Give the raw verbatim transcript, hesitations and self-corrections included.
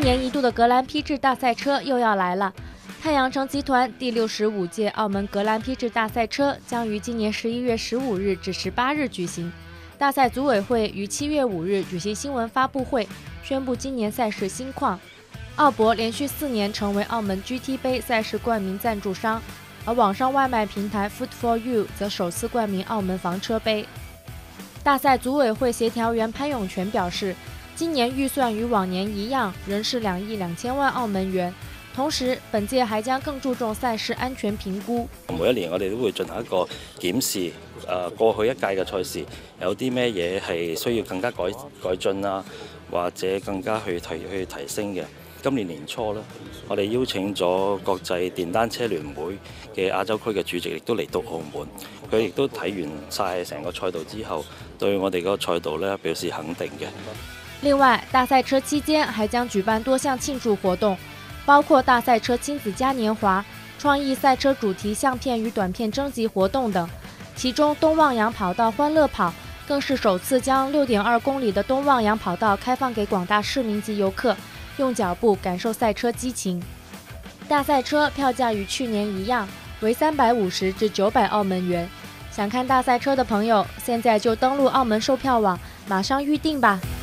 年一度的格兰披治大赛车又要来了。太阳城集团第六十五届澳门格兰披治大赛车将于今年十一月十五日至十八日举行。大赛组委会于七月五日举行新闻发布会，宣布今年赛事新况。澳博连续四年成为澳门 G T 杯赛事冠名赞助商，而网上外卖平台 Food for You 则首次冠名澳门房车杯。大赛组委会协调员潘永全表示，今年预算与往年一样，仍是两亿兩千萬澳門元。同時，本屆還將更注重賽事安全評估。 每一年我哋都會進行一個檢視，誒過去一屆嘅賽事有啲咩嘢係需要更加改改進啊，或者更加去提去提升嘅。今年年初咧，我哋邀請咗國際電單車聯會嘅亞洲區嘅主席，亦都嚟到澳門。佢亦都睇完晒成個賽道之後，對我哋嗰個賽道咧表示肯定嘅。 另外，大賽車期間還將舉辦多項慶祝活動，包括大賽車親子嘉年華、創意賽車主題相片與短片徵集活動等。其中，東望洋跑道歡樂跑更是首次將六點二公里的東望洋跑道開放給廣大市民及遊客，用腳步感受賽車激情。大賽車票價與去年一樣，為三百五十至九百澳門元。想看大賽車的朋友，現在就登錄澳門售票網，馬上預訂吧。